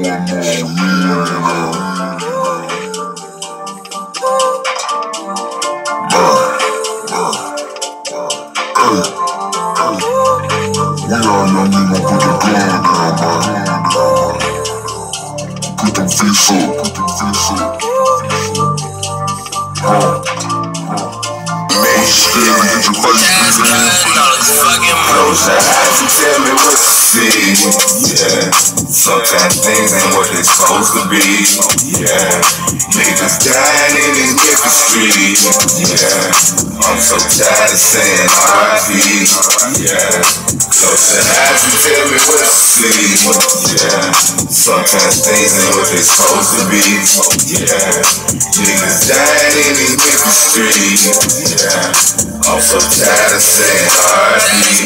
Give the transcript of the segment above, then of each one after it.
Put them fists up, put them fists up. Man, shit, get your face close your eyes and tell me what you see. Yeah, sometimes things ain't what they supposed to be. Yeah, niggas dying in these Memphis streets. Yeah, I'm so tired of saying R.I.P. Yeah, close your eyes and tell me what you see. Yeah, sometimes things ain't what they supposed to be. Yeah, niggas dying in these Memphis streets. Yeah, I'm so tired of saying R.I.P.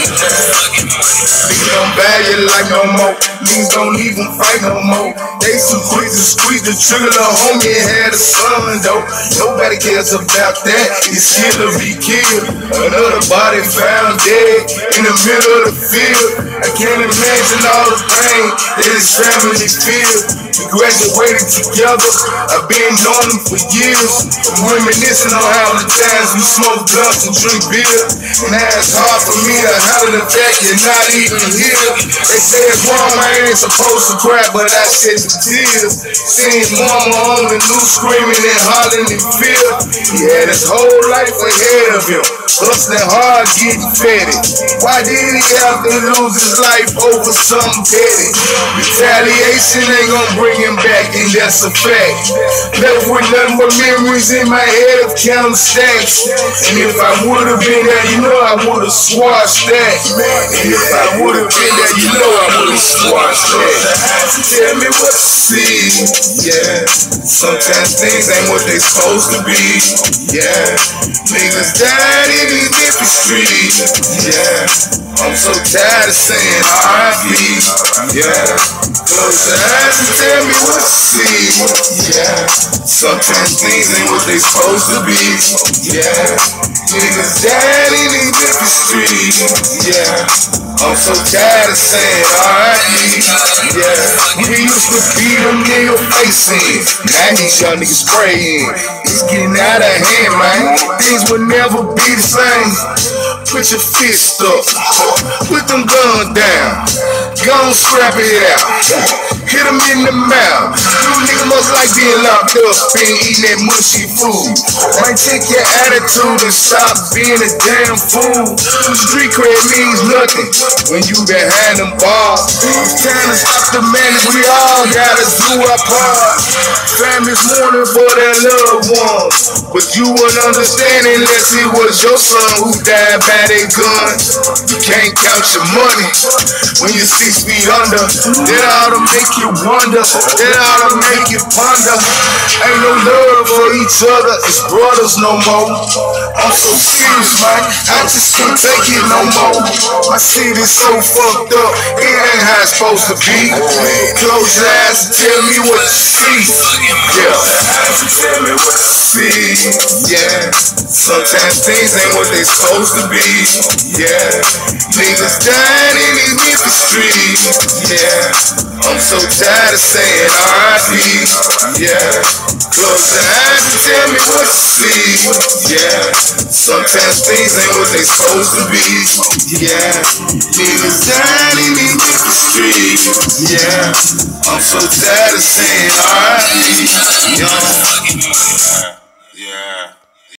Niggas don't value life no more. Niggas don't even fight no more. They so quick to squeeze the trigger, little homie and had a son though. Nobody cares about that. It's kill or be killed. Another body found dead in the middle of the field. I can't imagine all the pain that his family feel. We graduated together. I've been knowing them for years. I'm reminiscing on how the times we smoked blunts and drink beer. And now it's hard for me to holler the fact you're not even here. They say it's wrong, I ain't supposed to cry, but I shed the tears. Seeing mama on the news screaming and hollering in fear. He had his whole life ahead of him, hustling hard, getting fed. Why did he have to lose his life over something petty? Retaliation ain't gonna bring him back, and that's a fact. Left with nothing but memories in my head of counting stacks. And if I would've been there, you know I would've squashed that. And if I would've been there, you know I would've squashed that. Tell me what you see. Yeah, sometimes things ain't what they supposed to be. Yeah, niggas died in these Memphis streets. Yeah, I'm so tired of saying R.I.P. Yeah, close your eyes and tell me what you see. Yeah, sometimes things ain't what they supposed to be. Yeah, niggas died in these Memphis streets. Yeah, I'm so tired of saying R.I.P. Yeah, we used to beat them in your face in. Now these young niggas spraying. It's getting out of hand, man. Things will never be the same. Put your fist up, put them guns down, gon' scrap it out, hit them in the mouth. You niggas must like being locked up and eating that mushy food. Might take your attitude and stop being a damn fool. Street cred means nothing when you behind them bars. It's time to stop the madness, we all gotta do our part. Families mourning for their loved ones, but you wouldn't understand unless it was your son who died by their gun. You can't count your money when you're 6 feet under. That ought to make you wonder, that ought to make you ponder. Ain't no love for each other, it's brothers no more. I'm so serious, man, I just can't take it no more. My city's so fucked up, it ain't how it's supposed to be. Close your eyes and tell me what you see. Yeah, tell me what you see. Yeah, sometimes things ain't what they supposed to be. Yeah, niggas dying in these Memphis streets. Yeah, I'm so tired of saying R.I.P. Yeah, close your eyes and tell me what you see. Yeah, sometimes things ain't what they supposed to be. Yeah, niggas dying in these Memphis streets. Yeah, I'm so tired of saying R.I.P.